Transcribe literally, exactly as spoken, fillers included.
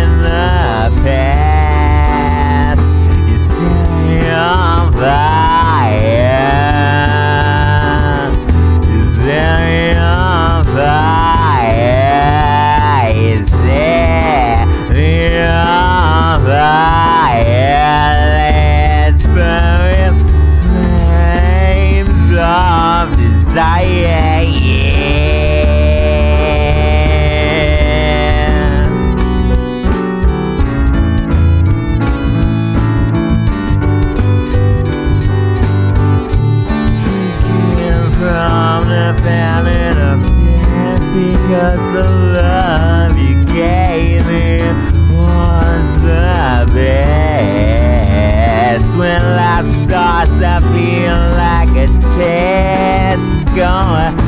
the past. You set me on fire. You set me on fire. You set me on fire. Let's burn flames of desire. From the fountain of death, because the love you gave me was the best. When life starts, I feel like a test. Going